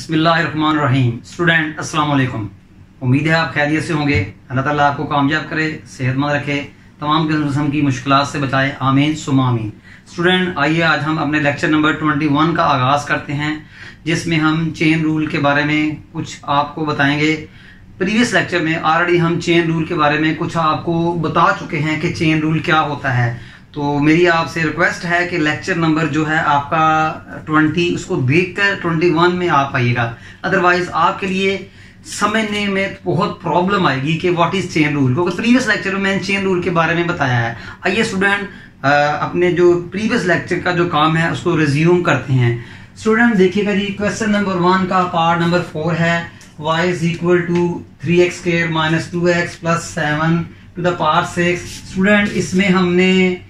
बिस्मिल्लाहिर्रहमानिर्रहीम। स्टूडेंट अस्सलाम वालेकुम। उम्मीद है आप खैरियत से होंगे। अल्लाह ताला आपको कामयाब करे, सेहतमंद रखे, तमाम किस्म की मुश्किलात से बचाए, आमीन सुम्मा आमीन। स्टूडेंट आइए आज हम अपने लेक्चर नंबर 21 का आगाज करते हैं, जिसमें हम चेन रूल के बारे में कुछ आपको बताएंगे। प्रीवियस लेक्चर में ऑलरेडी हम चेन रूल के बारे में कुछ आपको बता चुके हैं कि चेन रूल क्या होता है। तो मेरी आपसे रिक्वेस्ट है कि लेक्चर नंबर जो है आपका 20 उसको देखकर 21 में आप आइएगा, अदरवाइज आपके लिए समझने में बहुत प्रॉब्लम आएगी कि व्हाट इज चेन रूल, क्योंकि प्रीवियस लेक्चर में मैंने चेन रूल के बारे में बताया है। आइए स्टूडेंट अपने जो प्रीवियस लेक्चर का जो काम है उसको रिज्यूम करते हैं। स्टूडेंट देखिएगा जी, क्वेश्चन नंबर 1 का पार्ट नंबर 4 है y is equal to 3x square minus 2x plus 7 to the power 6। Student इसमें हमने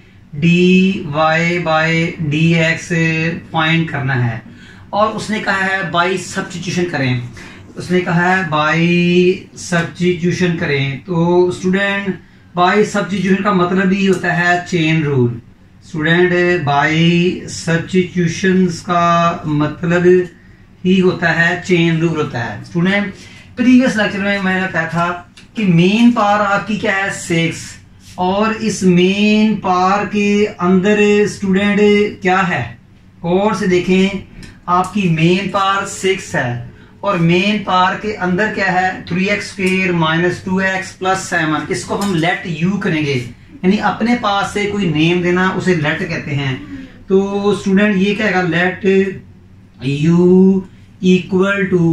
dy by dx फाइंड करना है और उसने कहा है बाई सब्स्टिट्यूशन करें। उसने कहा है बाई सब्स्टिट्यूशन करें। तो स्टूडेंट बाई सब्स्टिट्यूशन का मतलब ही होता है chain rule. Student by substitution का मतलब ही होता है चेन रूल होता है। स्टूडेंट प्रीवियस लेक्चर में मैंने बताया था कि मेन पावर आपकी क्या है 6, और इस मेन पावर के अंदर स्टूडेंट क्या है, और से देखें आपकी मेन पावर 6 है और मेन पावर के अंदर क्या है 3x square minus 2x plus 7। इसको हम लेट u करेंगे, यानी अपने पास से कोई नेम देना उसे लेट कहते हैं। तो स्टूडेंट ये क्या है, let u equal to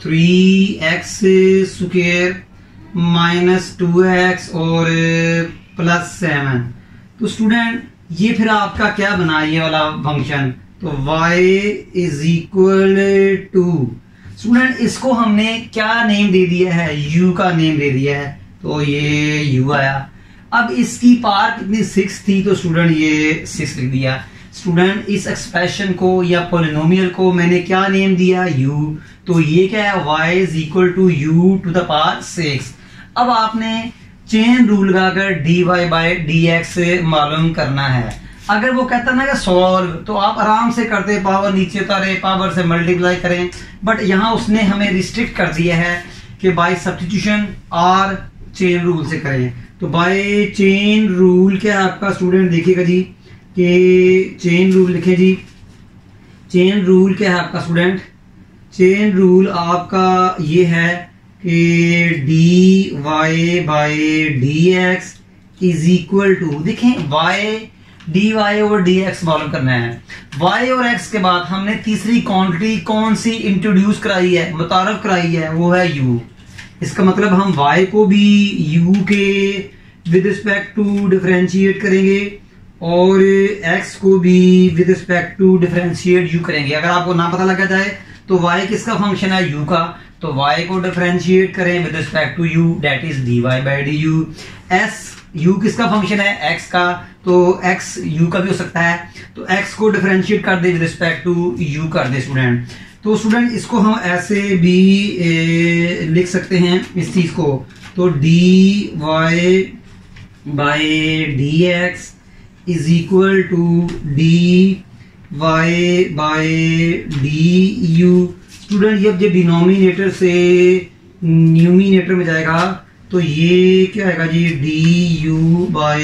3x square minus 2x और प्लस 7। तो स्टूडेंट ये फिर आपका क्या बना ये वाला फंक्शन, तो y is equal to student इसको हमने क्या नेम दे दिया है, u का नेम दे दिया है, तो ये u आया। अब इसकी पावर कितनी 6 थी, तो स्टूडेंट ये 6 लिख दिया। स्टूडेंट इस एक्सप्रेशन को या पोलिनोमियल को मैंने क्या नेम दिया u, तो ये क्या है y is equal to u to the power 6। अब आपने चेन रूल का अगर dy बाय dx मालूम करना है, अगर वो कहता ना कि सॉल्व, तो आप आराम से करते, पावर नीचे उतारे, पावर से मल्टीप्लाई करें, बट यहाँ उसने हमें रिस्ट्रिक्ट कर दिया है कि बाय सब्स्टिट्यूशन और चेन रूल से करें। तो बाय चेन रूल क्या आपका स्टूडेंट देखिएगा जी कि चेन रूल लिखे जी। चेन रूल क्या है आपका स्टूडेंट, चेन रूल आपका ये है कि dy by dx is equal to, देखें y dy और dx मालूम करना है। y और x के बाद हमने तीसरी क्वांटिटी कौन सी इंट्रोड्यूस कराई है, मुतारफ कराई है, वो है u। इसका मतलब हम y को भी u के विद रिस्पेक्ट टू डिफरेंशिएट करेंगे और x को भी with respect to differentiate u करेंगे। अगर आपको ना पता लगा जाए तो y किसका फंक्शन है, u का, तो y को डिफरेंशिएट करें with respect to u, that is dy by du। s u किसका फंक्शन है, x का, तो x u का भी हो सकता है, तो x को डिफरेंशिएट कर दे विद रिस्पेक्ट टू u कर दे स्टूडेंट। तो स्टूडेंट इसको हम ऐसे भी लिख सकते हैं इस चीज को, तो dy by dx is equal to dy by du। Student ये डिनोमिनेटर से न्यूमिनेटर में जाएगा, तो ये क्या आएगा जी du बाय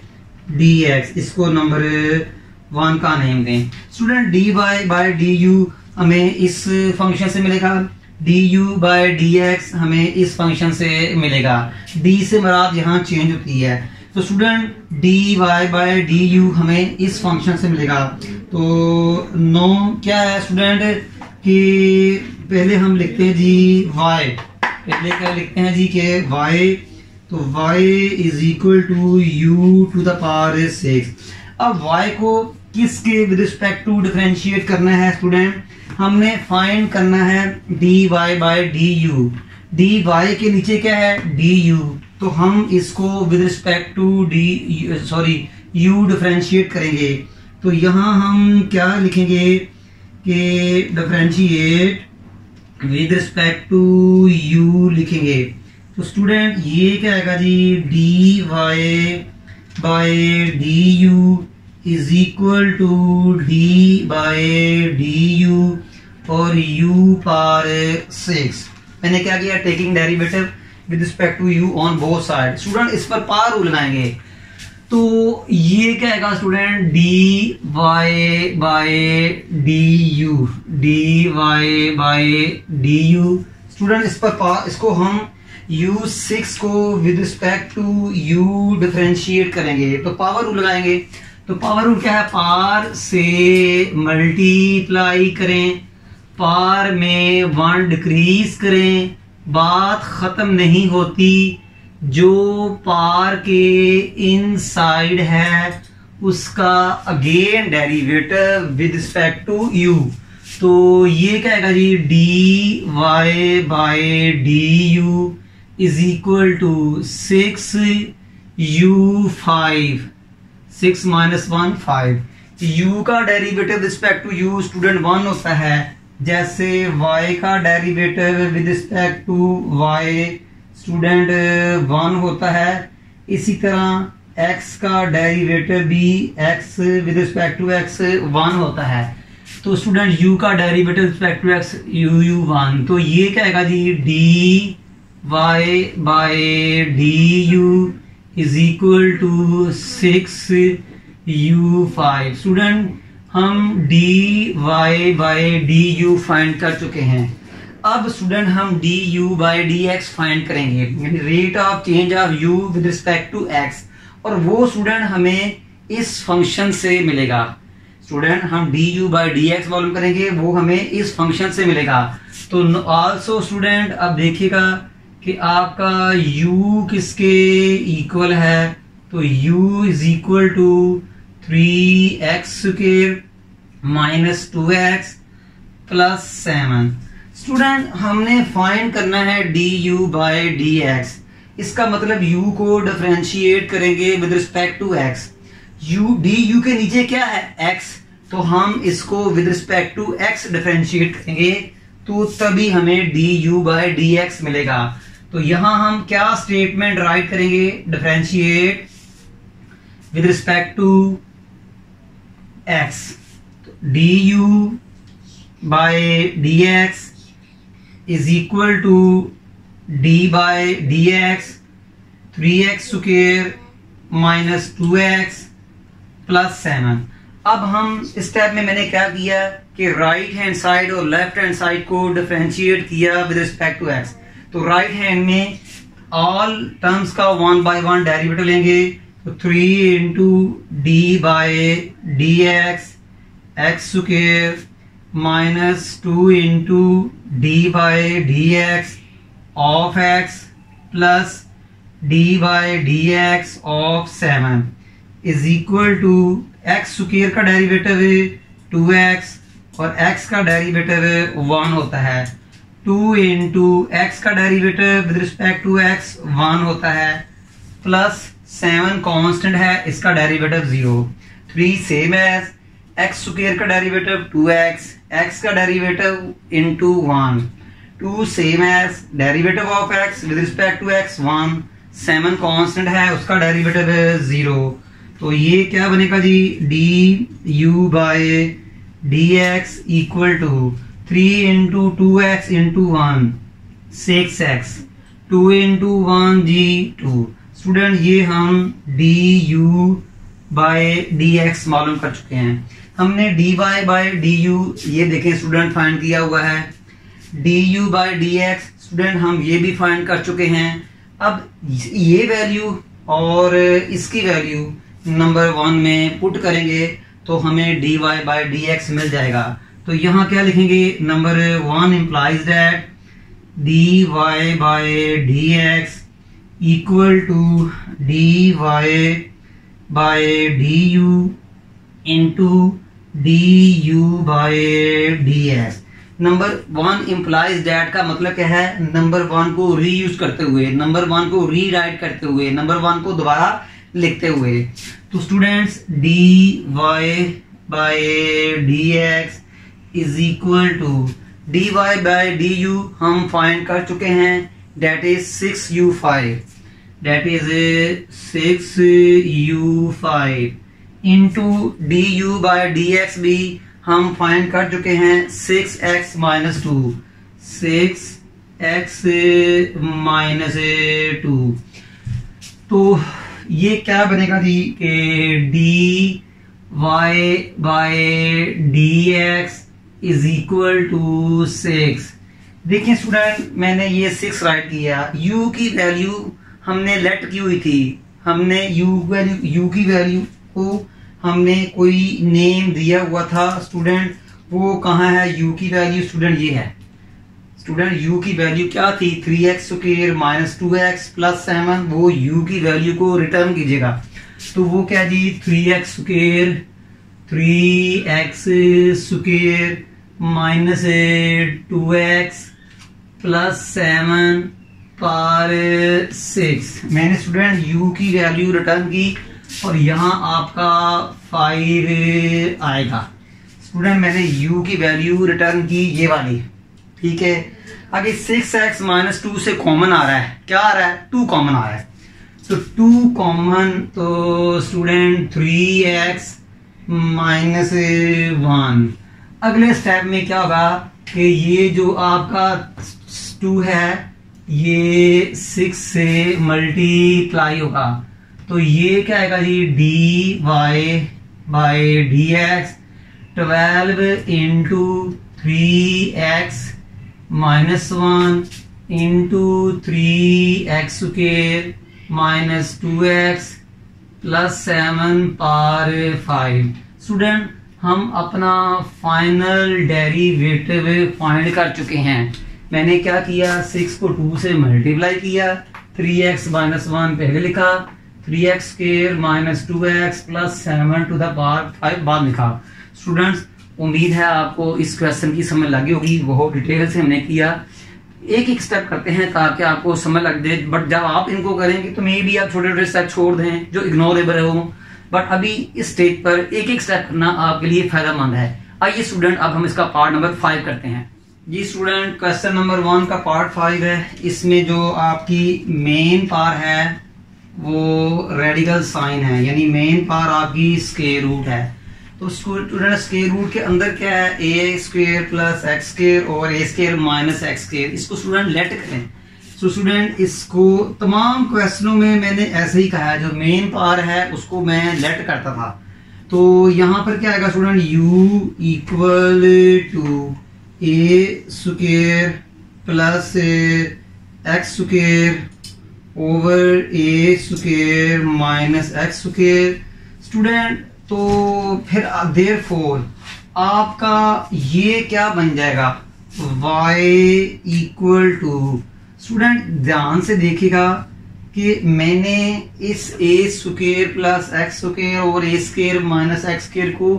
dx। इसको नंबर 1 का नेम दें। स्टूडेंट dy बाय du हमें इस फंक्शन से मिलेगा, du बाय dx हमें इस फंक्शन से मिलेगा। d से मराद यहाँ चेंज होती है, तो स्टूडेंट dy बाय du हमें इस फंक्शन से मिलेगा। तो नो क्या है स्टूडेंट कि पहले हम लिखते हैं जी y, पहले क्या लिखते हैं जी कि y, तो y is equal to u to the power 6। अब y को किसके विद रिस्पेक्ट टू डिफरेंशिएट करना है स्टूडेंट, हमने फाइंड करना है dy बाय du। dy के नीचे क्या है du, तो हम इसको with respect to u differentiate करेंगे। तो यहाँ हम क्या लिखेंगे कि differentiate with respect to u लिखेंगे। तो स्टूडेंट ये क्या आएगा जी dy by du is equal to d by du और u पावर 6। मैंने क्या किया, taking derivative with respect to u on both side. Student इस पर पावर रूल लगाएंगे, तो ये क्या आएगा student, dy by du, dy by du। Student इस पर इसको हम u6 को with respect to u differentiate करेंगे, तो पावर रूल लगाएंगे। तो पावर रूल क्या है, पावर से मल्टीप्लाई करें, पावर में 1 डिक्रीज करें, बात खत्म नहीं होती। जो पावर के इनसाइड है उसका again derivative with respect to u। तो ये क्या आएगा जी, dy by du is equal to 6u5, 6 minus 1 5। u का derivative respect to u student 1 होता है, जैसे y का derivative with respect to y student 1 होता है। इसी तरह x का डेरिवेटिव भी x with respect to x 1 होता है। तो स्टूडेंट u का derivative respect to x u1, तो ये क्या आएगा जी, dy by du is equal to 6u5। Student हम dy बाय du फाइंड कर चुके हैं। अब स्टूडेंट हम du बाय dx फाइंड करेंगे, यानी rate of change of u with respect to x, और वो स्टूडेंट हमें इस फंक्शन से मिलेगा। स्टूडेंट हम du बाय dx मालूम करेंगे, वो हमें इस फंक्शन से मिलेगा। तो आल्सो स्टूडेंट अब देखिएगा कि आपका u किसके इक्वल है, तो u is equal to 3x square minus 2x plus 7। Student हमने फाइंड करना है du बाय dx, इसका मतलब u को डिफरेंशिएट करेंगे with respect to x। du के नीचे क्या है, x, तो हम इसको with respect to x differentiate करेंगे, तो तभी हमें du बाय dx मिलेगा। तो यहां हम क्या स्टेटमेंट राइट करेंगे, differentiate with respect to x, du by dx is equal to d by dx 3x square minus 2x plus 7। अब हम इस स्टेप में मैंने क्या किया कि राइट हैंड साइड और लेफ्ट हैंड साइड को डिफरेंशिएट किया विद रिस्पेक्ट टू x। तो राइट हैंड में ऑल टर्म्स का 1 बाय 1 डेरिवेटिव लेंगे, तो 3 into d by d x square minus 2 into d by d x of x plus d by d x of 7 is equal to x square का derivative 2x और x का derivative 1 होता है। 2 into x का derivative with respect to x 1 होता है, plus 7 constant है, इसका derivative 0। 3 same as x square का डेरिवेटिव 2x, x का derivative into 1। 2 same as derivative of x with respect to x 1, 7 constant है, उसका डेरिवेटिव 0। तो ये क्या बनेगा जी, d u by d x equal to 3 into 2x into 1 6x, 2 into 1 ji 2। Student ये हम d u by d x मालूम कर चुके हैं। हमने d y by d u ये देखें स्टूडेंट फाइंड किया हुआ है। D u by d x student हम ये भी फाइंड कर चुके हैं। अब ये वैल्यू और इसकी वैल्यू नंबर 1 में पुट करेंगे तो हमें d y by d x मिल जाएगा। तो यहाँ क्या लिखेंगे, number 1 implies that d y by d x equal to d y by d u into d u by d x. Number 1 implies that का मतलब क्या है, नंबर 1 को रीयूज करते हुए, नंबर 1 को रीराइट करते हुए, नंबर 1 को दोबारा लिखते हुए। तो students d y by d x is equal to d y by d u हम फाइंड कर चुके हैं, that is 6u5, that is 6u5 into d u by d x भी हम फाइंड कर चुके हैं 6x माइनस 2, 6x माइनस 2। तो ये क्या बनेगा जी कि dy by dx is equal to 6। देखिए स्टूडेंट, मैंने ये 6 राइट किया। u की वैल्यू हमने लेट की हुई थी, हमने u की वैल्यू को हमने कोई नेम दिया हुआ था स्टूडेंट। वो कहाँ है u की वैल्यू स्टूडेंट? ये है स्टूडेंट, u की वैल्यू क्या थी? 3x square minus 2x plus 7। वो u की वैल्यू को रिटर्न कीजिएगा, तो वो क्या जी 3x square minus 2x plus 7 पर 6। मैंने स्टूडेंट u की वैल्यू रिटर्न की और यहाँ आपका 5 आएगा। स्टूडेंट मैंने u की वैल्यू रिटर्न की, ये वाली, ठीक है। आगे 6x माइनस 2 से कॉमन आ रहा है, क्या आ रहा है? 2 कॉमन आ रहा है, तो 2 कॉमन, तो स्टूडेंट 3x माइनस 1। अगले स्टेप में क्या होगा कि ये जो आपका 2 है ये 6 से मल्टीप्लाई होगा, तो ये क्या आएगा जी dy by dx 12 into 3x minus 1 into 3x square minus 2x plus 7 पर 5। स्टूडेंट हम अपना फाइनल डेरिवेटिव फाइंड कर चुके हैं। मैंने क्या किया, 6 को 2 से मल्टीप्लाई किया, 3x माइनस 1 पहले लिखा, 3x square minus 2x plus 7 to the power 5 बाद लिखा। स्टूडेंट्स उम्मीद है आपको इस क्वेश्चन की समझ लगी होगी, बहुत डिटेल से हमने किया। एक एक स्टेप करते हैं ताकि आपको समझ लग जाए, बट जब आप इनको करेंगे तो मे भी आप छोटे छोटे स्टेप छोड़ दें जो इग्नोरेबल हो, बट अभी इस स्टेज पर एक एक स्टेप करना आपके लिए फायदेमंद है। आइए स्टूडेंट अब हम इसका पार्ट नंबर 5 करते हैं। जी स्टूडेंट क्वेश्चन नंबर 1 का पार्ट 5 है। इसमें जो आपकी मेन पार है वो रेडिकल साइन है, यानी मेन पार आपकी स्क्वायर रूट है। तो स्टूडेंट स्क्वायर रूट के अंदर क्या है, a square plus x square और a square minus x square. इसको स्टूडेंट लेट करें। तो स्टूडेंट इसको तमाम क्वेश्चनों में मैंने ऐसे ही कहा है, जो मेन पार है उसको मैं लेट करता था। तो यहाँ पर क्या आएगा student, u equal to a square plus x square over a square minus x square. Student तो फिर देयरफॉर आपका ये क्या बन जाएगा, y इक्वल टू, स्टूडेंट ध्यान से देखिएगा कि मैंने इस a square plus x square और a square minus x square को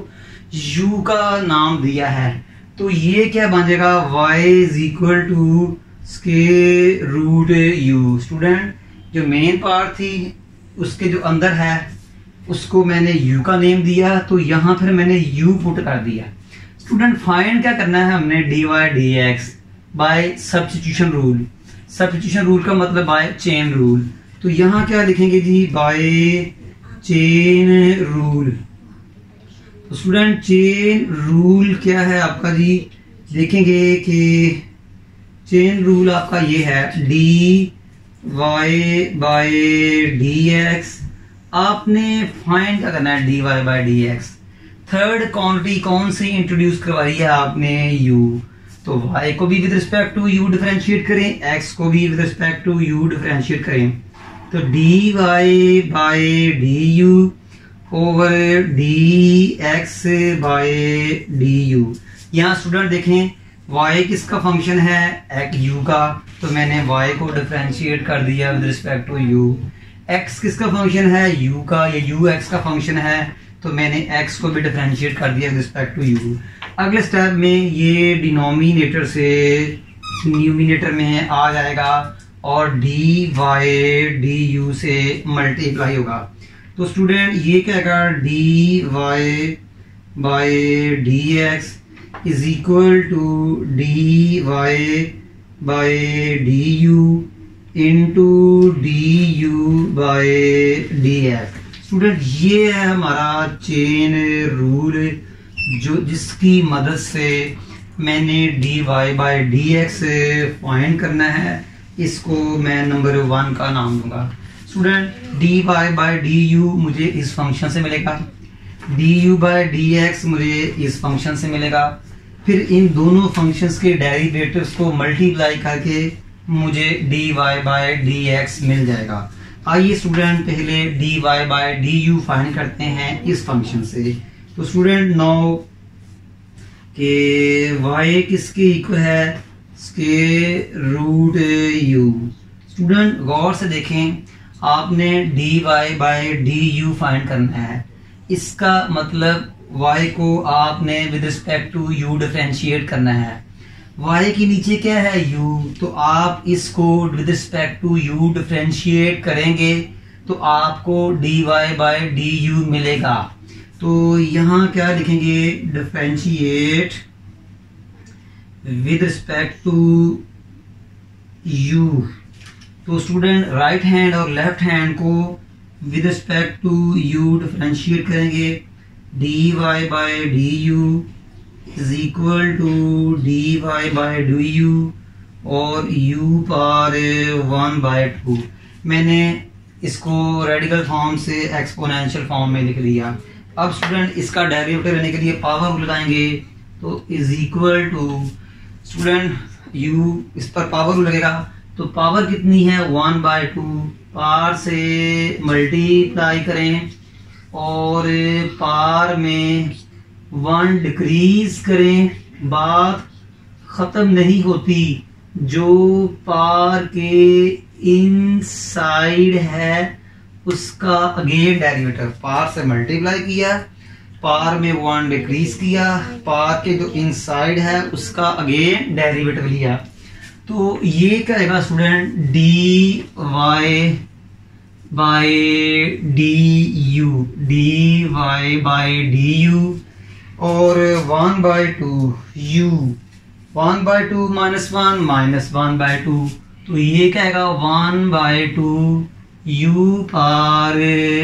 u का नाम दिया है। तो ये क्या बन जाएगा, y is equal to square root u। Student जो मेन पार्ट थी उसके जो अंदर है उसको मैंने u का नेम दिया, तो यहां फिर मैंने u पुट कर दिया। स्टूडेंट फाइंड क्या करना है हमने, dy dx by substitution rule. Substitution rule का मतलब बाय चेन रूल। तो यहां क्या लिखेंगे जी, बाय चेन रूल। तो स्टूडेंट चेन रूल क्या है आपका जी, देखेंगे कि चेन रूल आपका ये है dy बाय dx। आपने फाइंड क्या करना है, dy by dx। Third quantity कौन सी इंट्रोड्यूस करवाई है आपने, u। तो y को भी with respect to u differentiate करें, x को भी with respect to u differentiate करें। तो dy by du over dx by du। यहाँ स्टूडेंट देखें y किसका फंक्शन है, u का, तो मैंने y को डिफरेंशिएट कर दिया with respect to u। x किसका फंक्शन है, u का, ये u x का फंक्शन है, तो मैंने x को भी डिफरेंशिएट कर दिया विद रिस्पेक्ट टू u। अगले स्टेप में ये डिनोमिनेटर से न्यूमिनेटर में आ जाएगा और dy du से मल्टीप्लाई होगा। तो स्टूडेंट ये क्या है, dy by dx is equal to dy by du into du by dx। Student ये है हमारा चेन रूल जिसकी मदद से मैंने dy बाई dx फाइंड करना है, इसको मैं नंबर 1 का नाम दूंगा। स्टूडेंट dy बाई du मुझे इस फंक्शन से मिलेगा, du बाई dx मुझे इस फंक्शन से मिलेगा, फिर इन दोनों फंक्शंस के डेरिवेटिव्स को मल्टीप्लाई करके मुझे dy बाई dx मिल जाएगा। आइए स्टूडेंट पहले dy बाई du फाइंड करते हैं इस फंक्शन से। तो स्टूडेंट नाउ के y किसके इक्वल है, इसके रूट u। स्टूडेंट गौर से देखें, आपने dy बाई du फाइंड करना है, इसका मतलब y को आपने with respect to u differentiate करना है। y के नीचे क्या है u, तो आप इसको with respect to u differentiate करेंगे तो आपको dy बाई du मिलेगा। तो यहाँ क्या लिखेंगे, differentiate with respect to u। तो स्टूडेंट राइट हैंड और लेफ्ट हैंड को with respect to u differentiate करेंगे, dy by du is equal to dy by du और u पावर 1/2। मैंने इसको रेडिकल फॉर्म से एक्सपोनेंशियल फॉर्म में लिख दिया। अब स्टूडेंट इसका डेरिवेटिव लेने के लिए पावर लगाएंगे, तो is equal to student u, इस पर पावर लगेगा तो पावर कितनी है 1/2, पार से मल्टीप्लाई करें और पार में 1 डिक्रीज करें, बात खत्म नहीं होती। जो पार के इनसाइड है उसका अगेन डेरिवेटिव, पार से मल्टीप्लाई किया, पार में 1 डिक्रीज किया, पार के जो इनसाइड है उसका अगेन डेरिवेटिव लिया। तो ये क्या आएगा student, dy by du, dy by du और 1/2 u, 1/2 -1/2, तो ये क्या आएगा 1/2 u पार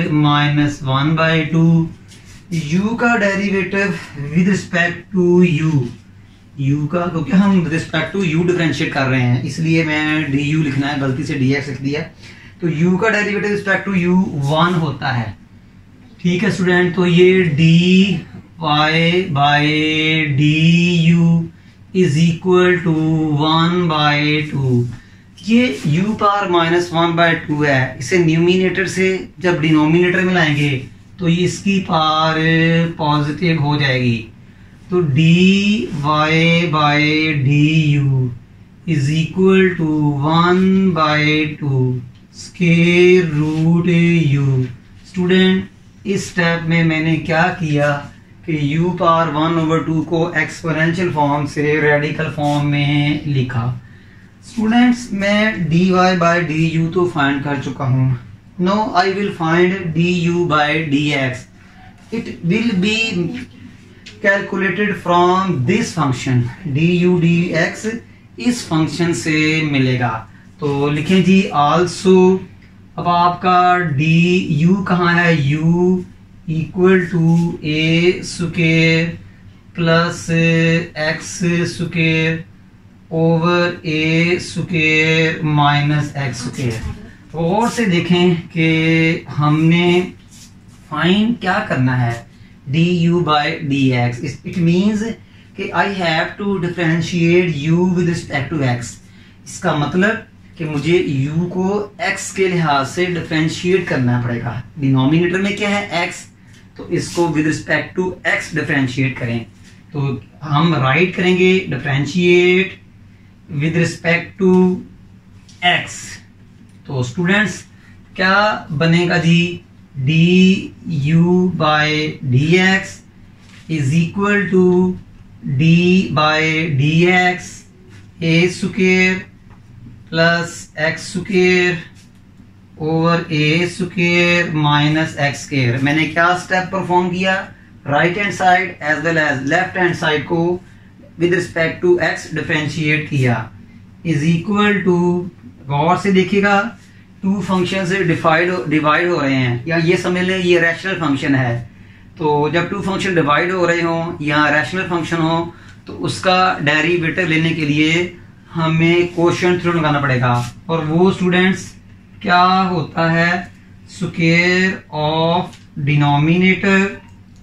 -1/2। u का derivative with respect to u का, क्योंकि हम with respect to u differentiate कर रहे हैं इसलिए मैं du लिखना है, गलती से dx लिख दिया। तो u का डेरिवेटिव रिस्पेक्ट टू u 1 होता है। ठीक है स्टूडेंट, तो ये dy by du is equal to 1/2। ये u पावर -1/2 है, इसे न्यूमिनेटर से जब डिनोमिनेटर में लाएंगे तो ये इसकी पावर पॉजिटिव हो जाएगी। तो dy by du is equal to 1/2 square root u। Student इस स्टेप में मैंने क्या किया कि u पावर 1/2 को एक्सपोनेंशियल फॉर्म से रेडिकल फॉर्म में लिखा। स्टूडेंट्स मैं dy बाई du तो फाइंड कर चुका हूँ। Now I will find du by dx। It will be calculated from this function, du dx इस फंक्शन से मिलेगा। तो लिखें जी आल्सो, अब आपका du कहाँ है, u equal to a square plus x square over a square minus x square. और से देखें कि हमने फाइंड क्या करना है, du by dx। It means कि I have to differentiate u with respect to x। इसका मतलब कि मुझे u को x के लिहाज से डिफरेंशिएट करना पड़ेगा। डिनोमिनेटर में क्या है x, तो इसको with respect to x differentiate करें। तो हम राइट करेंगे differentiate with respect to x। तो स्टूडेंट्स क्या बनेगा जी, du by dx is equal to d by dx a square plus x square over a square minus x square. मैंने क्या स्टेप परफॉर्म किया, right hand side as well as left hand side को with respect to x differentiate किया, is equal to, गौर से देखिएगा to function से divide हो रहे हैं, या ये समझ लें ये रैशनल फंक्शन है। तो जब टू फंक्शन डिवाइड हो रहे हों या रैशनल फंक्शन हो तो उसका डेरिवेटिव लेने के लिए हमें कोशेंट थ्योरम लगाना पड़ेगा, और वो स्टूडेंट्स क्या होता है, square of denominator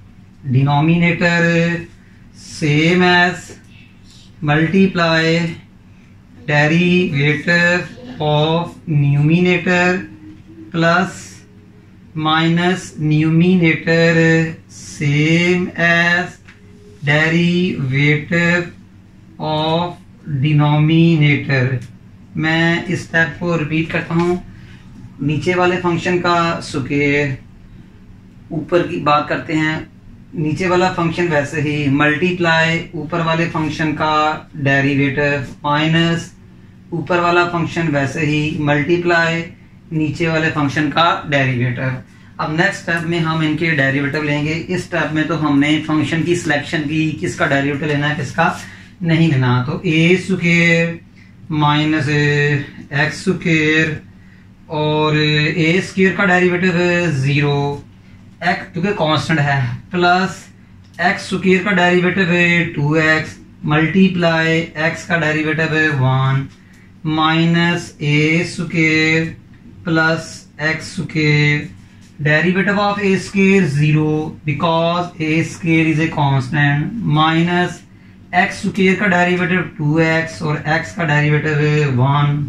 same as multiply derivative of numerator plus minus numerator same as derivative of denominator. मैं इस स्टेप को रिपीट करता हूं। नीचे वाले फंक्शन का स्क्वायर, ऊपर की बात करते हैं, नीचे वाला फंक्शन वैसे ही मल्टीप्लाई ऊपर वाले फंक्शन का डेरिवेटिव माइनस ऊपर वाला फंक्शन वैसे ही मल्टीप्लाई नीचे वाले फंक्शन का डेरिवेटिव। अब नेक्स्ट स्टेप में हम इनके डेरिवेटिव लेंगे। इस स्टेप में तो हमने फंक्शन की सिलेक्शन की, किसका डेरिवेटिव लेना है किसका नहीं लेना। तो a square minus x square और ए स्क्वायर का डेरिवेटिव है 0 एक्स क्योंकि कांस्टेंट है, प्लस एक्स स्क्वायर का डेरिवेटिव है 2x मल्टीप्लाई एक्स का डेरिवेटिव है 1 minus a square plus x square. Derivative of a square 0 because a square is a constant, minus x square का derivative 2x और x का derivative है 1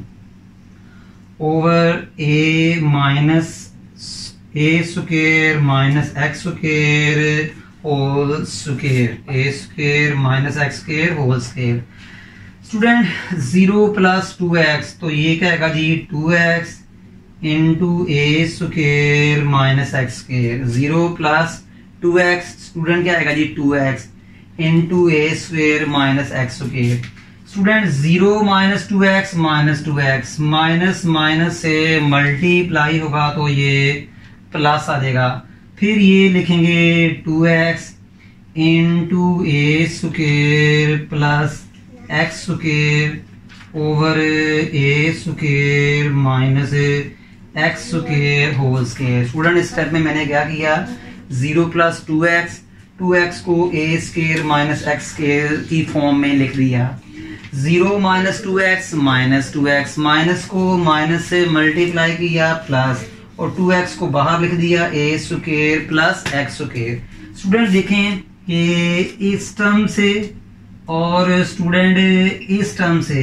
over a minus a square minus x square whole square, a square minus x square whole square. Student 0 plus 2x, तो ये क्या आएगा जी 2x into a square minus x square. 0 plus 2x student क्या आएगा जी 2x into a square minus x square. Student 0 minus 2x minus minus से multiply होगा तो ये प्लस आ जाएगा, फिर ये लिखेंगे 2x into a square plus x square over a square minus x square whole square. Student इस स्टेप में मैंने क्या किया, 0 प्लस 2x को a square minus x square की फॉर्म में लिख दिया। 0 माइनस 2x माइनस को माइनस से मल्टीप्लाई किया प्लस, और 2x को बाहर लिख दिया a square plus x square. Student देखें कि इस टर्म से और स्टूडेंट इस टर्म से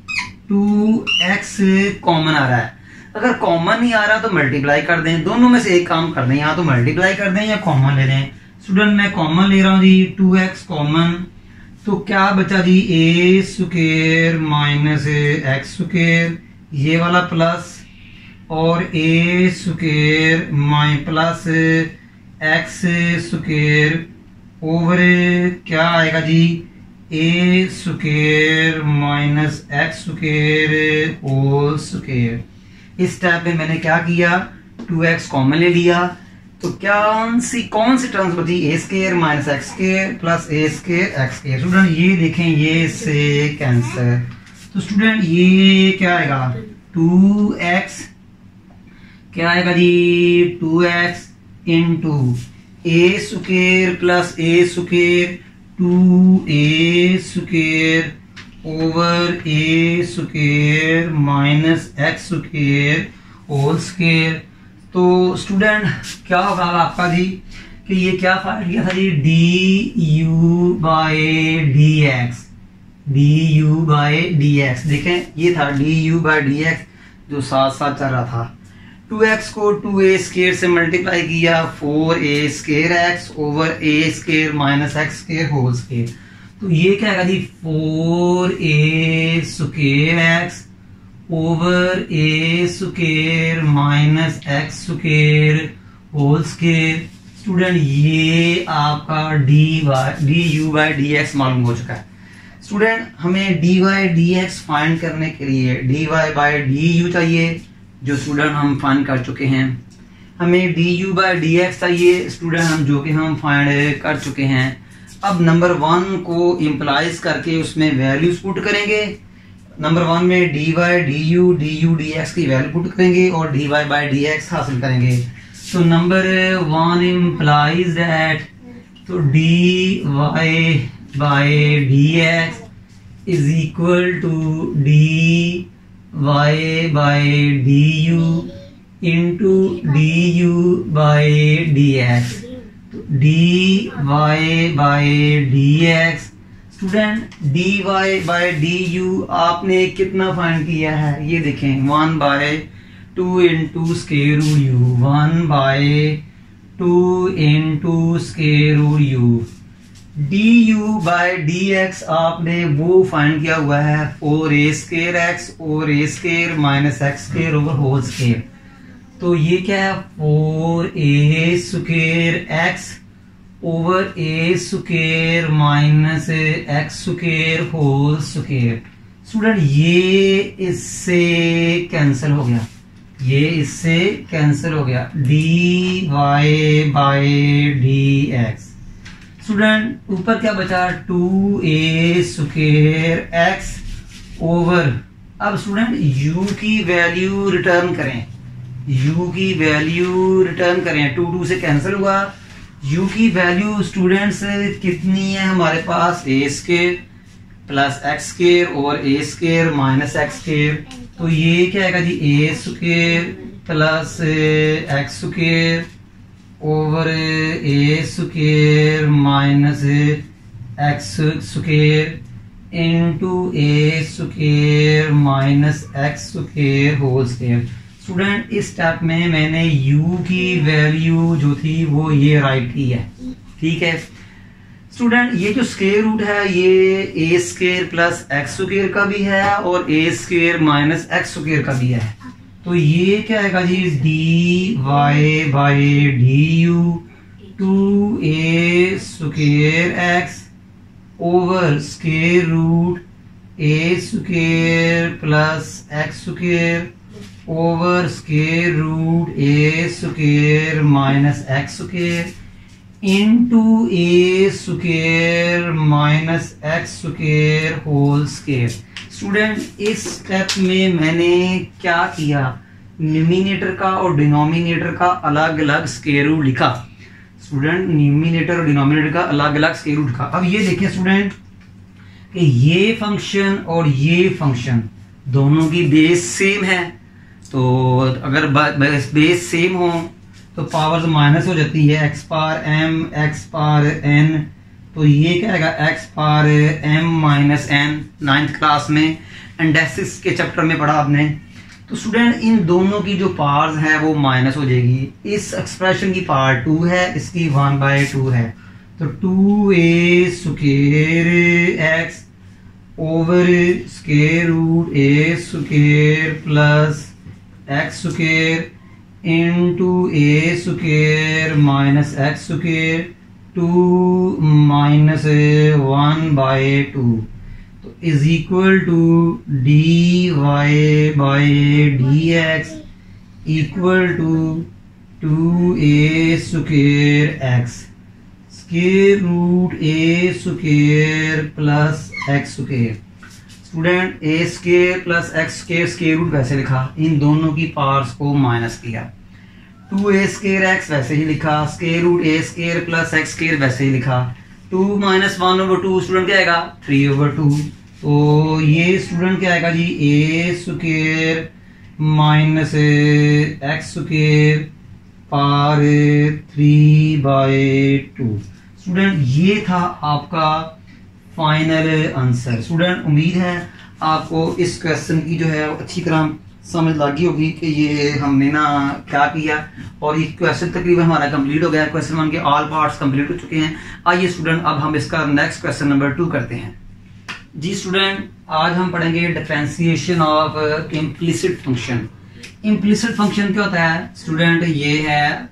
2x कॉमन आ रहा है। अगर कॉमन नहीं आ रहा तो मल्टीप्लाई कर दें, दोनों में से एक काम कर दें, या तो मल्टीप्लाई कर दें या कॉमन ले लें। स्टूडेंट मैं कॉमन ले रहा हूं जी, 2x कॉमन, तो क्या बचा जी a square minus x square, ये वाला प्लस, और a square plus x square over क्या आएगा जी a square minus x square whole square. इस स्टेप में मैंने क्या किया, 2x कॉमन ले लिया, तो कौन सी टर्म्स बची, a square minus x square plus a square x square. Student ये देखें ये से कैंसर, तो स्टूडेंट ये क्या आएगा 2x, क्या आएगा जी 2x into a square plus a square 2a square over a square minus x square whole square. तो स्टूडेंट क्या होगा आपका जी कि ये क्या फाइंड किया था जी d u by d x. देखें ये था d u by d x जो साथ साथ चल रहा था। 2x को 2a स्क्वायर से मल्टीप्लाई किया 4a square x over a square minus x square whole square. तो ये क्या है जी 4a square x over a square minus x square whole square. Student ये आपका d u by d x मालूम हो चुका है। स्टूडेंट हमें d y d x find करने के लिए d y by d u चाहिए, जो स्टूडेंट हम फाइंड कर चुके हैं। हमें d u by d x चाहिए स्टूडेंट, हम फाइंड कर चुके हैं। अब नंबर 1 को इम्प्लाइज करके उसमें वैल्यूज पुट करेंगे। नंबर 1 में d y d u d x की वैल्यू पुट करेंगे और d y by d x हासिल करेंगे। तो नंबर 1 इम्प्लाइज दैट तो dy by dx is equal to dy by du into du by dx। तो dy by dx student dy by du आपने कितना फाइंड किया है, ये देखें 1/2 into square root u, 1/2 into square root u। du by dx आपने वो find किया हुआ है 4a² x और a² minus x² over whole square. तो ये क्या है 4a² x over a² minus x² whole square. Student ये इससे कैंसिल हो गया, ये इससे कैंसिल हो गया, dy बाय dx। स्टूडेंट ऊपर क्या बचा 2a² x ओवर, अब स्टूडेंट u की वैल्यू रिटर्न करें, u की वैल्यू रिटर्न करें, 2 से कैंसिल हुआ, u की वैल्यू स्टूडेंट्स कितनी है हमारे पास a² plus x² over a² minus x²। तो ये क्या आएगा जी a² plus x² over a² minus x² into a² minus x² whole square. Student इस स्टेप में मैंने u की वैल्यू जो थी वो ये राइट की है, ठीक है। स्टूडेंट ये जो स्क्वायर रूट है ये a² प्लस x² का भी है और a² माइनस x² का भी है। तो ये क्या आएगा जी dy by du 2a² x over square root a² plus x² over square root a² minus x² into a² minus x² whole square. Student इस स्टेप में मैंने क्या किया, न्यूमिनेटर का और डिनोमिनेटर का अलग अलग स्क्वायर रूट लिखा। स्टूडेंट न्यूमिनेटर और डिनोमिनेटर का अलग अलग स्क्वायर रूट लिखा। अब ये देखिए स्टूडेंट कि ये फंक्शन और ये फंक्शन दोनों की बेस सेम है, तो अगर बेस सेम हो तो पावर्स माइनस हो जाती है, x power m x power n। तो ये क्या आएगा x power m minus n, 9th class में इंडेक्सिस के चैप्टर में पढ़ा आपने। तो स्टूडेंट इन दोनों की जो पावर्स है वो माइनस हो जाएगी। इस एक्सप्रेशन की पावर 2 है, इसकी 1/2 है, तो 2a² x over square root a² plus x² into a² minus x² 2 minus 1/2 तो is equal to dy by dx equal to 2a² x square root a² plus x²। Student a² plus x² square root वैसे लिखा, इन दोनों की powers को minus किया, 2a² x वैसे ही लिखा, square root a² plus x² वैसे ही लिखा, 2 माइनस 1/2 स्टूडेंट क्या आएगा 3/2। तो ये स्टूडेंट क्या आएगा जी a² minus x² power 3/2। Student ये था आपका फाइनल आंसर। स्टूडेंट उम्मीद है आपको इस क्वेश्चन की जो है अच्छी तरह समझ लगी होगी कि ये हमने ना क्या किया, और ये क्वेश्चन तकरीबन हमारा कंप्लीट हो गया। क्वेश्चन 1 के ऑल पार्ट्स कंप्लीट हो चुके हैं। आइए स्टूडेंट अब हम इसका नेक्स्ट क्वेश्चन नंबर 2 करते हैं। जी स्टूडेंट आज हम पढ़ेंगे differentiation of implicit function. Implicit function क्या होता है स्टूडेंट, ये है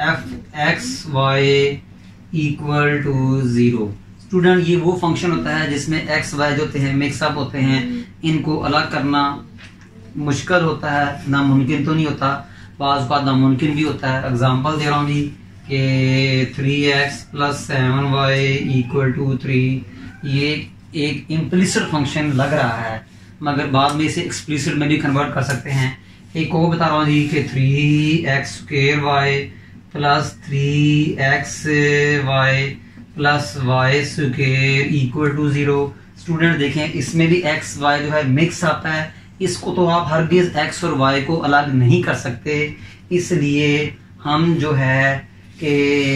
f(x, y) = 0। स्टूडेंट ये वो फंक्शन होता है जिसमें x y जो होते हैं मिक्सअप होते हैं, इनको अलग करना मुश्किल होता है, नामुमकिन तो नहीं होता, बाज़ बात नामुमकिन भी होता है। एग्जांपल दे रहा हूँ जी कि 3x + 7y = 3, ये एक इम्प्लिसिट फंक्शन लग रहा है, मगर बाद में इसे एक्सप्लिसिट में भी कन्वर्ट कर सकते हैं। एक और बता रहा हूँ जी कि 3x² y + 3xy plus y square equal to 0। Student देखें इसमें भी एक्स वाई जो है मिक्स आता है, इसको तो आप हरगिज एक्स और वाई को अलग नहीं कर सकते, इसलिए हम जो है कि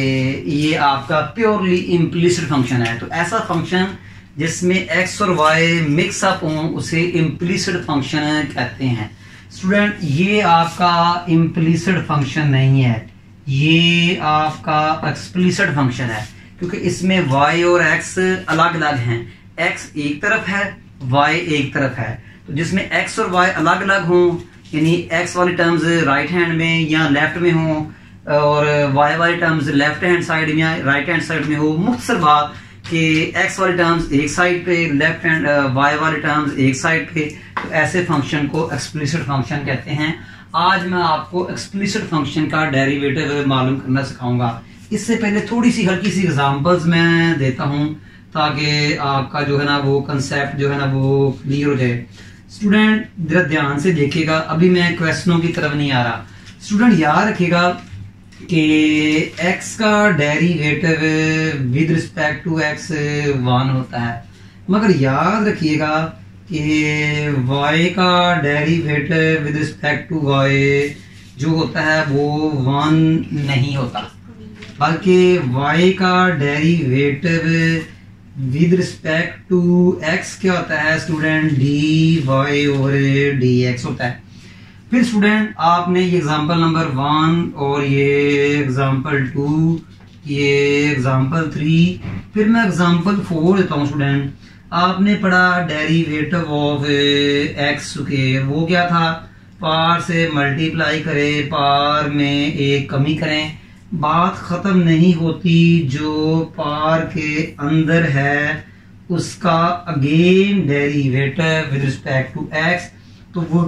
ये आपका प्योरली इम्प्लिसिट फंक्शन है। तो ऐसा फंक्शन जिसमें एक्स और वाई मिक्स अप हों उसे इम्प्लिसिट फंक्शन कहते हैं। स्टूडेंट ये आपका इम्प्लिसिट फंक्शन नहीं है, ये आपका एक्सप्लिसिट फंक्शन है, क्योंकि इसमें y और x अलग अलग हैं। x एक तरफ है, y एक तरफ है। तो जिसमें x और y अलग अलग हों, यानी x वाली टर्म्स राइट हैंड में या लेफ्ट में हों और y वाली टर्म्स लेफ्ट हैंड साइड में या राइट हैंड साइड में हो, मुख्तसर बात कि x वाली टर्म्स एक साइड पे, लेफ्ट हैंड y वाली टर्म्स एक साइड पे, तो ऐसे फंक्शन को एक्सप्लिसिट फंक्शन कहते हैं। आज मैं आपको एक्सप्लिसिट फंक्शन का डेरिवेटिव मालूम करना सिखाऊंगा। इससे पहले थोड़ी सी हल्की सी एग्जांपल्स मैं देता हूं ताकि आपका जो है ना वो कंसेप्ट जो है ना वो क्लियर हो जाए। स्टूडेंट जरा ध्यान से देखिएगा, अभी मैं क्वेश्चनों की तरफ नहीं आ रहा। स्टूडेंट याद रखिएगा कि x का derivative with respect to x 1 होता है, मगर याद रखिएगा कि y का derivative with respect to y जो होता है वो 1 नहीं होता, बल्कि y का derivative with respect to x क्या होता है स्टूडेंट, dy ओवर dx होता है। फिर स्टूडेंट आपने ये एग्जांपल नंबर 1 और ये एग्जांपल 2, ये एग्जांपल 3, फिर मैं एग्जांपल 4 देता हूँ। स्टूडेंट आपने पढ़ा डेरिवेटिव ऑफ एक्स स्क्वायर, वो क्या था, पार से मल्टीप्लाई करें, पार में एक कमी करें। बात खत्म नहीं होती, जो पार के अंदर है उसका again derivative with respect to x, तो वो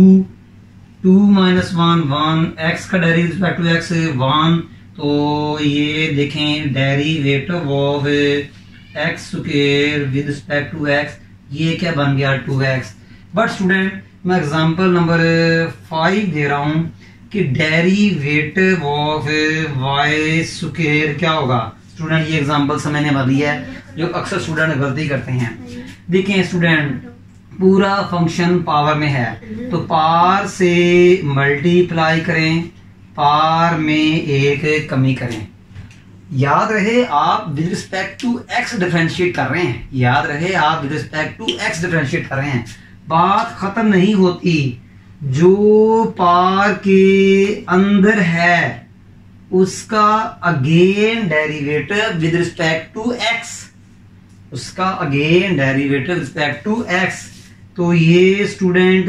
2 माइनस 1 एक्स का डेरिवेटिव रिस्पेक्ट टू एक्स 1, तो ये देखें derivative of x square with respect to x, ये क्या बन गया 2x। बट स्टूडेंट मैं एग्जांपल नंबर 5 दे रहा हूं कि डेरिवेटिव ऑफ y स्क्वायर क्या होगा। स्टूडेंट ये एग्जांपल समझने वाली है, जो अक्सर स्टूडेंट गलती करते हैं। देखें स्टूडेंट पूरा फंक्शन पावर में है, तो पार से मल्टीप्लाई करें, पार में एक कमी करें। याद रहे आप with respect to x differentiate कर रहे हैं, याद रहे आप with respect to x differentiate कर रहे हैं। बात खत्म नहीं होती, जो पार के अंदर है उसका again derivative with respect to x, उसका again derivative respect to x. तो ये स्टूडेंट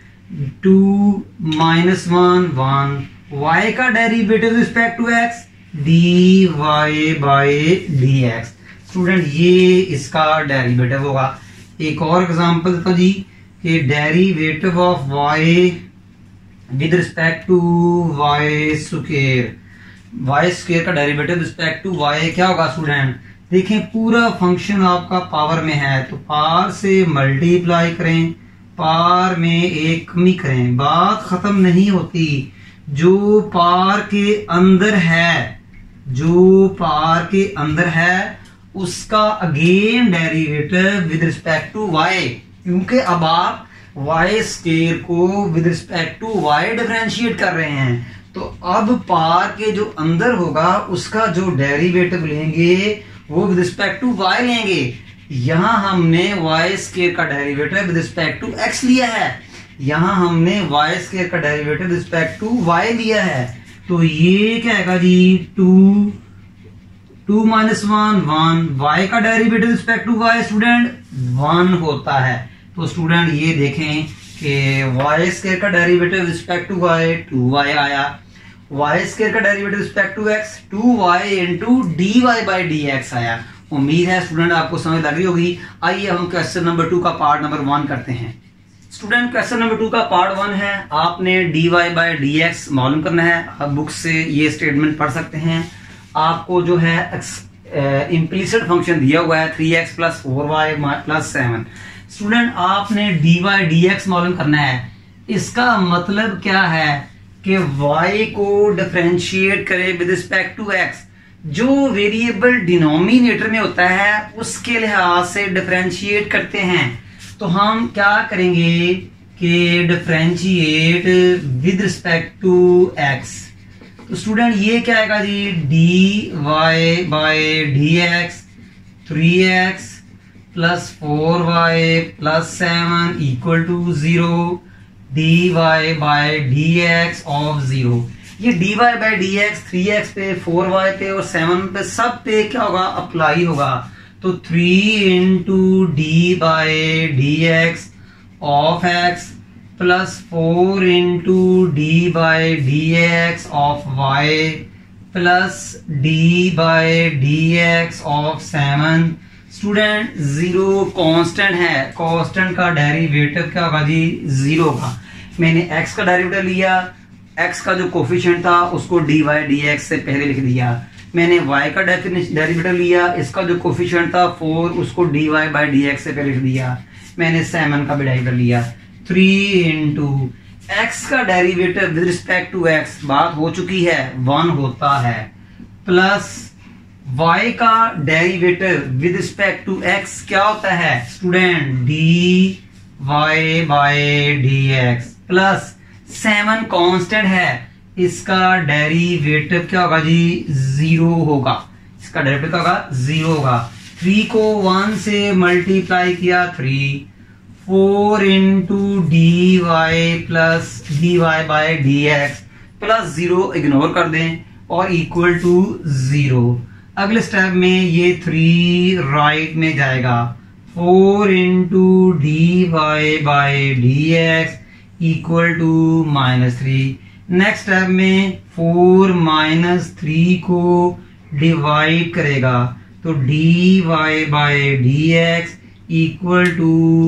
2 माइनस 1 y का derivative respect to x dy by dx। Student ये इसका डेरिवेटिव होगा। एक और एग्जांपल देता जी कि derivative of y with respect to y square का डेरिवेटिव रिस्पेक्ट टू y क्या होगा स्टूडेंट। देखें पूरा फंक्शन आपका पावर में है, तो पार से मल्टीप्लाई करें, पार में एक कमी करें। बात खत्म नहीं होती, जो पार के अंदर है, जो पार के अंदर है उसका again derivative with respect to y, क्योंकि अब आप y स्क्वायर को with respect to y differentiate कर रहे हैं, तो अब पार के जो अंदर होगा उसका जो डेरिवेटिव लेंगे वो विद रिस्पेक्ट टू y लेंगे। यहां हमने y स्क्वायर का derivative with respect to x लिया है, यहां हमने y स्क्वायर का derivative with respect to y लिया है, तो ये क्या है जी 2 माइनस 1 y का derivative respect to y student 1 होता है। तो स्टूडेंट ये देखें कि y स्क्वायर का derivative respect to y 2y आया, y स्क्वायर का derivative respect to x 2y into dy by dx आया। उम्मीद है स्टूडेंट आपको समझ लग रही होगी। आइए हम क्वेश्चन नंबर 2 का पार्ट नंबर 1 करते हैं। स्टूडेंट क्वेश्चन नंबर 2 का पार्ट 1 है, आपने dy बाई dx मालूम करना है। आप बुक से ये स्टेटमेंट पढ़ सकते हैं। आपको जो है इम्प्लिसिट फंक्शन दिया हुआ है 3x plus 4y plus 7। Student आपने dy dx मालूम करना है। इसका मतलब क्या है कि y को डिफरेंशिएट करें विद रिस्पेक्ट टू x, जो वेरिएबल डिनोमिनेटर में होता है उसके लिहाज से डिफरेंशिएट करते हैं। तो हम क्या करेंगे कि differentiate with respect to x. तो स्टूडेंट ये क्या आएगा जी, d y by d x 3x plus 4y plus 7 equal to 0 dy by d x of 0। ये dy by d x 3x पे 4y पे और 7 पे सब पे क्या होगा, अप्लाई होगा। तो 3 into d by d x of x plus 4 into d by d x of y plus d by d x of 7। Student 0 constant है, कांस्टेंट का डेरिवेटिव क्या होगा जी, 0 का। मैंने x का डेरिवेटिव लिया, x का जो कोफिशिएंट था उसको डी बाई डी एक्स से पहले लिख दिया। मैंने y का डेरिवेटिव लिया, इसका जो कोफिशिएंट था 4 उसको d y by d x से पहले लिख दिया। मैंने 7 का भी डेरिवेटिव लिया। 3 इंटू x का derivative with respect to x बात हो चुकी है, 1 होता है, प्लस y का derivative with respect to x क्या होता है student, d y by d x plus 7 constant है, इसका डेरिवेटिव क्या होगा जी, 0 होगा। इसका डेरिवेटिव क्या होगा, 0 होगा। 3 को 1 से मल्टीप्लाई किया 3, 4 into d y plus d y by d x plus 0 ignore कर दें और इक्वल टू 0। अगले स्टेप में ये 3 राइट में जाएगा, 4 into d y by d x equal to -3। Next step में 4 माइनस 3 को डिवाइड करेगा तो d y by d x equal to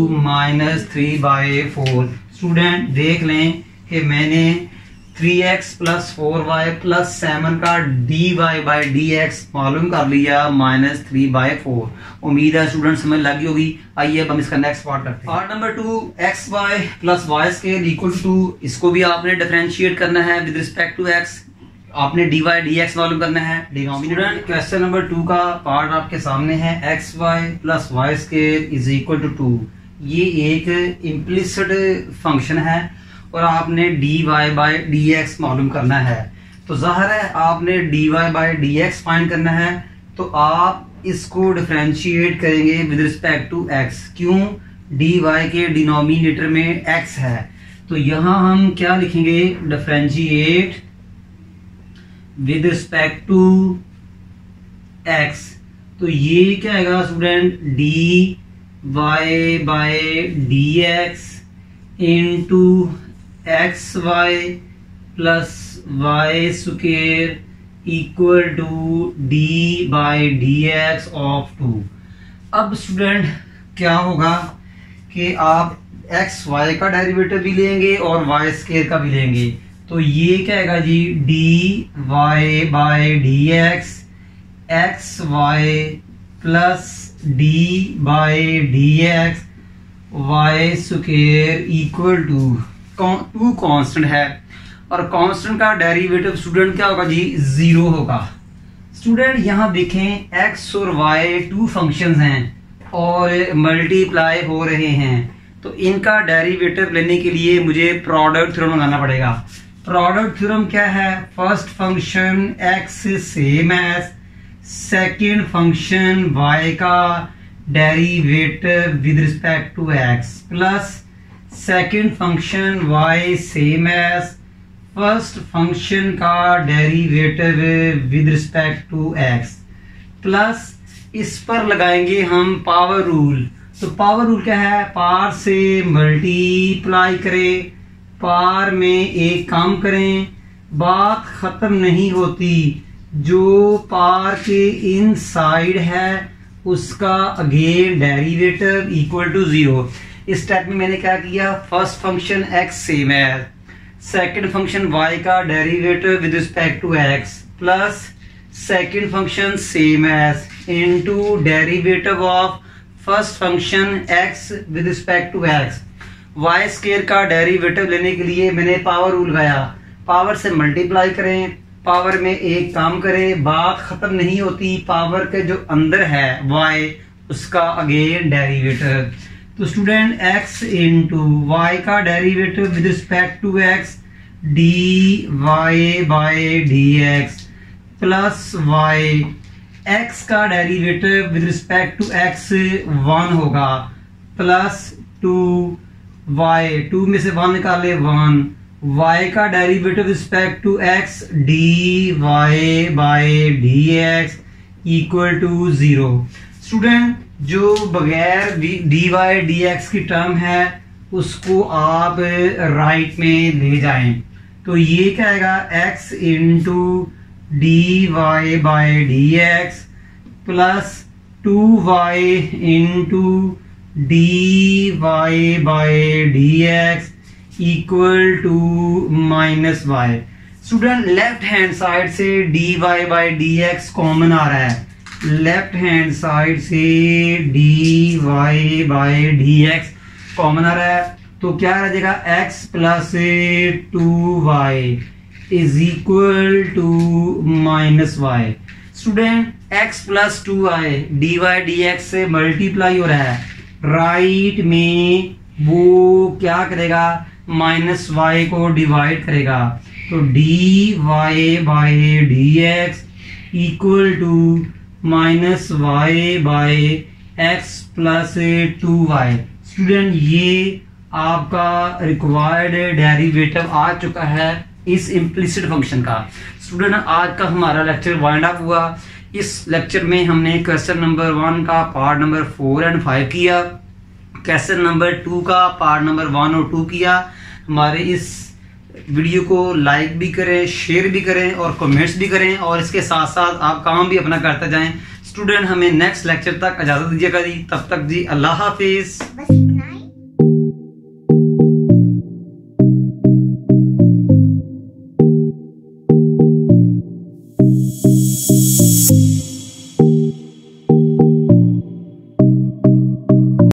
-3/4। Student देख लें कि मैंने 3x प्लस 4y प्लस 7 का dy बाई डी एक्स मालूम कर लिया -3/4। उम्मीद है स्टूडेंट समझ लगी होगी। आइए अब हम इसका नेक्स्ट पार्ट करते हैं। Part number 2, xy plus y square equal to 2। इसको भी आपने डिफरेंशिएट करना है विद रिस्पेक्ट टू x। आपने dy dx मालूम करना है डिनोमिनेटर। क्वेश्चन नंबर 2 का पार्ट आपके सामने है, xy plus y square is equal to 2। ये एक इम्प्लिसिट फंक्शन है और आपने dy बाई डी एक्स मालूम करना है। तो जाहिर है आपने dy by d x find करना है, तो आप इसको डिफरेंशिएट करेंगे विद रिस्पेक्ट टू x। क्यों, dy के डिनोमिनेटर में x है, तो यहां हम क्या लिखेंगे, differentiate with respect to x। तो ये क्या आएगा student, dy by d x into xy plus y square equal to d by d x of 2। अब स्टूडेंट क्या होगा कि आप एक्स वाई का डेरिवेटिव भी लेंगे और वाई स्क्वायर का भी लेंगे। तो ये क्या आएगा जी, d y by d x y plus d by d x y square equal to 2 constant है और कांस्टेंट का डेरिवेटिव स्टूडेंट क्या होगा जी, 0 होगा। स्टूडेंट यहां देखें x और y 2 फंक्शंस हैं और मल्टीप्लाई हो रहे हैं, तो इनका डेरिवेटिव लेने के लिए मुझे प्रोडक्ट थ्योरम लगाना पड़ेगा। प्रोडक्ट थ्योरम क्या है, first function x same as second function y का derivative with respect to x plus second function y same as first function का derivative with respect to x plus इस पर लगाएंगे हम पावर रूल। तो power rule क्या है, power से मल्टीप्लाई करें, पावर में एक काम करें, बात खत्म नहीं होती। जो पावर के इनसाइड है उसका अगेन डेरिवेटिव इक्वल टू 0। इस स्टेप में मैंने क्या किया, फर्स्ट फंक्शन x सेम है, सेकंड फंक्शन y का derivative with respect to x plus second function same as into derivative of first function x with respect to x। y square का derivative लेने के लिए मैंने पावर रूल लगाया, power से multiply करें, पावर में एक काम करे, बात खत्म नहीं होती, पावर के जो अंदर है y उसका अगेन डेरिवेटिव। तो स्टूडेंट x इंटू वाई का derivative with respect to x dy by dx plus y, x का derivative with respect to x 1 होगा प्लस 2y, 2 में से 1 निकाले 1, y का derivative respect to x dy by dx equal to 0। Student जो बगैर dy dx की term है उसको आप राइट में ले जाएं, तो ये क्या आएगा x into dy by dx plus 2y into dy by dx equal to minus y। Student left hand side से dy बाय dx कॉमन आ रहा है, लेफ्ट हैंड साइड से dy बाय dx कॉमन आ रहा है, तो क्या रह जाएगा x plus 2y is equal to minus y। Student x plus 2y dy dx से मल्टीप्लाई हो रहा है, राइट में वो क्या करेगा माइनस y को डिवाइड करेगा, तो dy by dx equal to minus y by x plus 2y। Student ये आपका रिक्वायर्ड डेरिवेटिव आ चुका है इस इम्प्लिसिट फंक्शन का। स्टूडेंट आज का हमारा लेक्चर वाइंड अप हुआ। इस लेक्चर में हमने क्वेश्चन नंबर 1 का पार्ट नंबर 4 एंड 5 किया, क्वेश्चन नंबर 2 का पार्ट नंबर 1 और 2 किया। हमारे इस वीडियो को लाइक भी करें, शेयर भी करें और कमेंट्स भी करें, और इसके साथ साथ आप काम भी अपना करते जाएं। स्टूडेंट हमें नेक्स्ट लेक्चर तक इजाजत दीजिएगा जी, तब तक जी अल्लाह हाफिज।